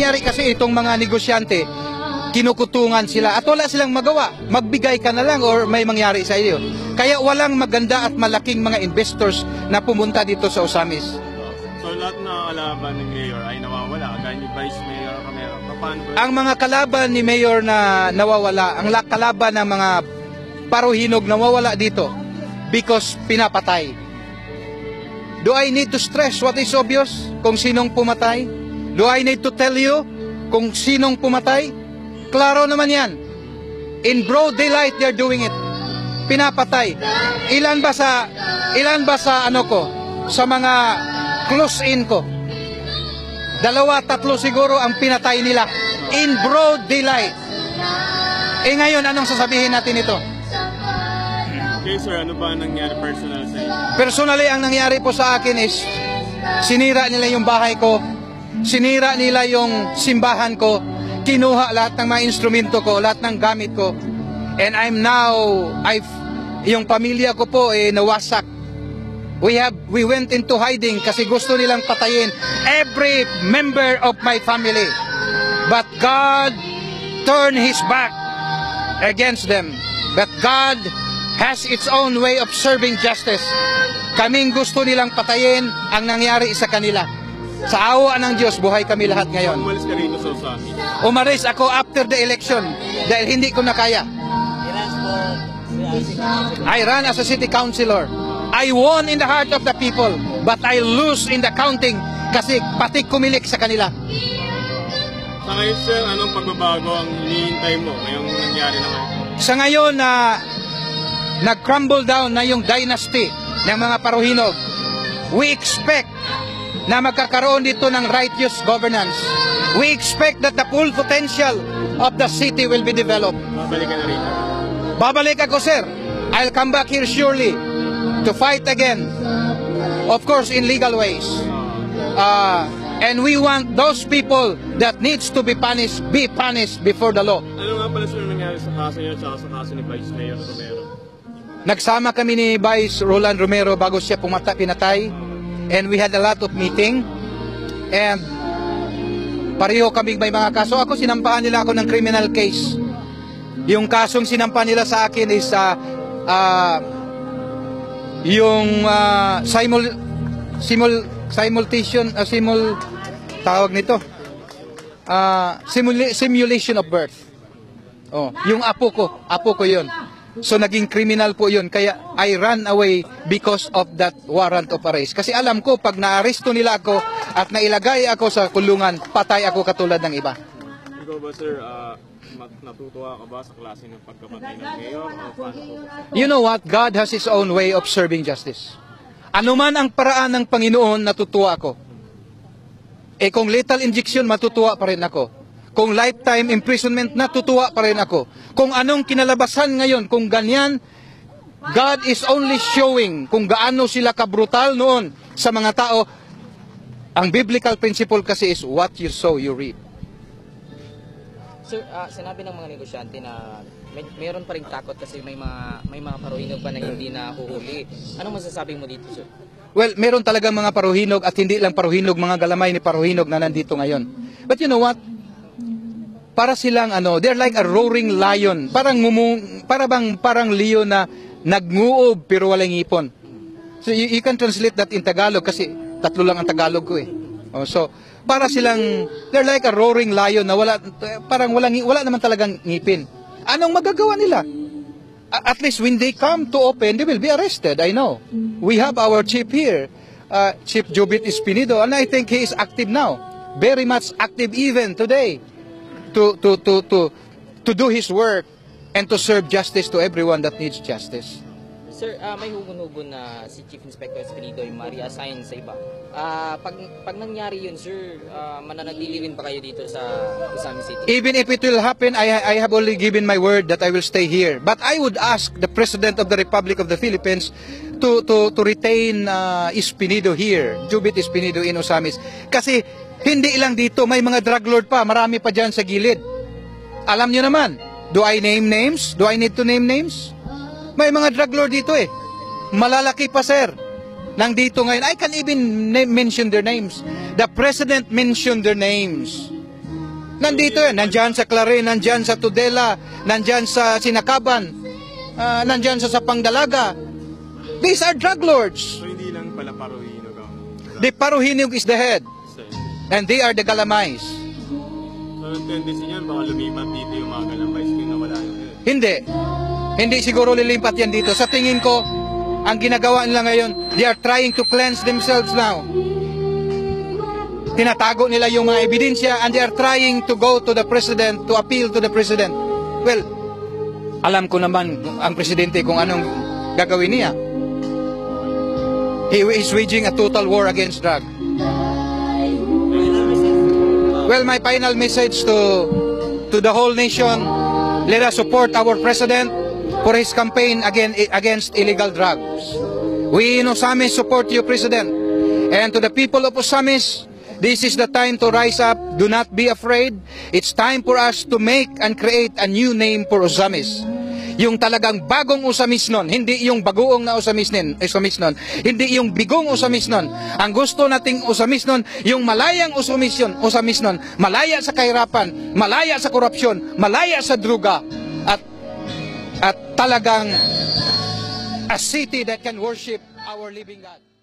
Nangyari kasi itong mga negosyante, kinukutungan sila at wala silang magawa. Magbigay ka na lang or may mangyari sa iyo. Kaya walang maganda at malaking mga investors na pumunta dito sa Osamis. So lahat na kalaban ni Mayor ay nawawala, kagaya ni Vice Mayor Romero. Paano ba? Ang mga kalaban ni Mayor na nawawala, ang kalaban ng mga paruhinog nawawala dito because pinapatay. Do I need to stress what is obvious? Kung sinong pumatay? Do I need to tell you kung sinong pumatay? Klaro naman yan. In broad daylight, they're doing it. Pinapatay. Ilan ba sa ano ko? Sa mga close-in ko? 2, 3 siguro ang pinatay nila. In broad daylight. Ngayon, anong sasabihin natin ito? Okay, sir, ano ba nangyari personal sa inyo? Personally, ang nangyari po sa akin is sinira nila yung bahay ko, sinira nila yung simbahan ko, kinuha lahat ng mga instrumento ko, lahat ng gamit ko, and yung pamilya ko po nawasak. We went into hiding kasi gusto nilang patayin every member of my family. But God turned His back against them. But God has its own way of serving justice. Kaming gusto nilang patayin ang nangyari sa kanila. Sa awa ng Diyos, buhay kami lahat ngayon. Umalis ka rito sa Osamis? Umalis ako after the election dahil hindi ko na kaya. I ran as a city councilor. I won in the heart of the people, but I lose in the counting kasi pati kumilik sa kanila. Sa ngayon, sir, anong pagbabago ang hinihintay mo ngayong nangyari na ngayon? Sa ngayon na nag-crumble down na yung dynasty ng mga paruhinog, we expect na magkakaroon dito ng righteous governance. We expect that the full potential of the city will be developed. Babalik ka na rito? Babalik ako, sir. I'll come back here surely to fight again. Of course, in legal ways. And we want those people that needs to be punished before the law. Ano nga pala, sir, nangyari sa kaso niya at sa kaso ni Vice Mayor Romero? Nagsama kami ni Vice Roland Romero bago siya pinatay. And we had a lot of meeting. And pareho kaming may mga kaso. Ako, sinampahan nila ako ng criminal case. Yung kasong sinampahan nila sa akin is simulation of birth. Yung apo ko yun. So naging criminal po yun. Kaya I ran away because of that warrant of arrest. Kasi alam ko pag na-aresto nila ako at nailagay ako sa kulungan, patay ako katulad ng iba. Ikaw ba, sir, natutuwa ka ba sa klase ng pagkapatay ng mayor? You know what? God has His own way of serving justice. Ano man ang paraan ng Panginoon, natutuwa ako. Kung lethal injection, matutuwa pa rin ako. Kung lifetime imprisonment, natutuwa pa rin ako. Kung anong kinalabasan ngayon, kung ganyan, God is only showing kung gaano sila kabrutal noon sa mga tao. Ang biblical principle kasi is what you sow, you reap. Sir, sinabi ng mga negosyante na mayroon pa rin takot kasi may mga paruhinog pa na hindi na huhuli. Anong masasabi mo dito, sir? Well, meron talagang mga paruhinog at hindi lang paruhinog, mga galamay ni paruhinog na nandito ngayon. But you know what? Para silang they're like a roaring lion. Parang leon na nagnguob pero walang ngipon. So you can translate that in Tagalog kasi tatlo lang ang Tagalog ko eh. So para silang they're like a roaring lion na wala naman talagang ngipin. Anong magagawa nila? At least when they come to open, they will be arrested. I know. We have our chief here, Chief Jobit Espinido, and I think he is active now. Very much active even today. To do his work and to serve justice to everyone that needs justice. Sir, may hugon-hugon na si Chief Inspector Espinido yung ma-reassign sa iba. Pag nangyari yun, sir, mananatili rin pa kayo dito sa Osamis City? Even if it will happen, I have only given my word that I will stay here. But I would ask the President of the Republic of the Philippines to retain Espinido here, Jobit Espinido in Osamis. Kasi hindi lang dito, may mga drug lord pa, marami pa dyan sa gilid. Alam nyo naman, do I name names? Do I need to name names? May mga drug lord dito eh. Malalaki pa, sir. Nandito ngayon, I can even mention their names. The President mentioned their names. Nandito yan. Nandyan sa Clarin, nandyan sa Tudela, nandyan sa Sinakaban, nandyan sa Sapangdalaga. These are drug lords. So hindi lang pala Paruhinog ang The Paruhinog is the head. And they are the Galamays. So yung tendency niyan, baka lumipat dito yung mga Galamays kung nawala yung head. Hindi. Hindi siguro lilimpat yan dito. Sa tingin ko, ang ginagawa nila ngayon, they are trying to cleanse themselves now. Tinatago nila yung mga ebidensya and they are trying to go to the president, to appeal to the president. Well, alam ko naman ang presidente kung anong gagawin niya. He is waging a total war against drug. Well, my final message to the whole nation, let us support our president for his campaign against illegal drugs. We in Osamis support you, President. And to the people of Osamis, this is the time to rise up. Do not be afraid. It's time for us to make and create a new name for Osamis. Yung talagang bagong Osamis nun, hindi yung bagoong na Osamis nun, hindi yung bigong Osamis nun. Ang gusto nating Osamis nun, yung malayang Osamis nun, malaya sa kahirapan, malaya sa korupsyon, malaya sa druga, at talagang a city that can worship our living God.